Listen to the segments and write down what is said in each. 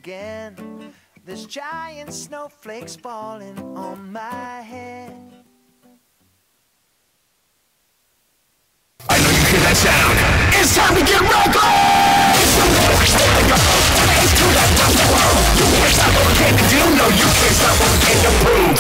again. There's giant snowflakes falling on my head. I know you hear that sound. It's time to get reckless! To that top world. You can't stop what we came to do. No, you can't stop what we came to prove.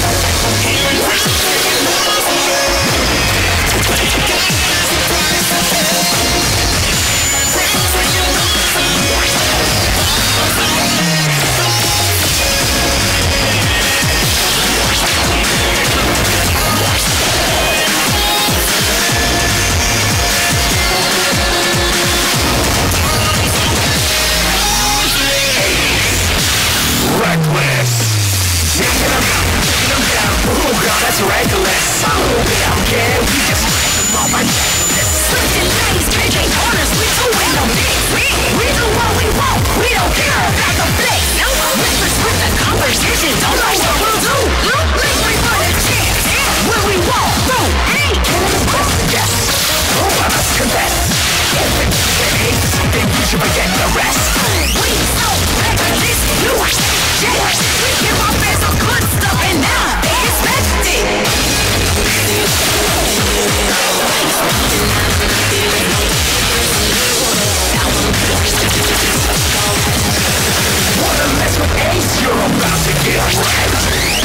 Reckless. Taking them down. Oh God, that's reckless. Oh, we don't care. We just smash them all by necklace. Switching lanes, making corners, we doing no mix. We do what we want, we don't care about the flex. Reckless with the competition, don't know what we'll do. Live we for the chance, when we walk through. Hey, Canada's best to guess. Oh, I must confess. If it's an ace, then you should forget the rest. we so reckless, you shit. We give our fans some good stuff and now they expect it. Wanna mess with Ace? You're about to get wrecked.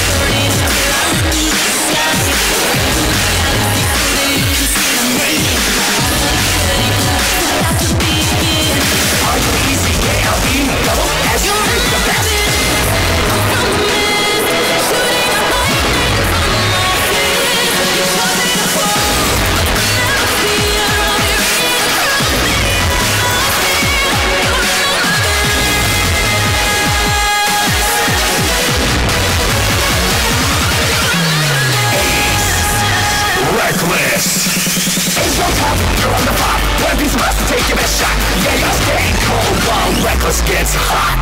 Are you easy? KLE? Double S? You're the best. Reckless. It's your top, you're on the pop. One piece of us to take your best shot. Yeah, you're staying cold while Reckless gets hot.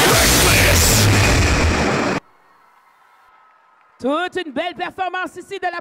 Toute une belle performance ici de la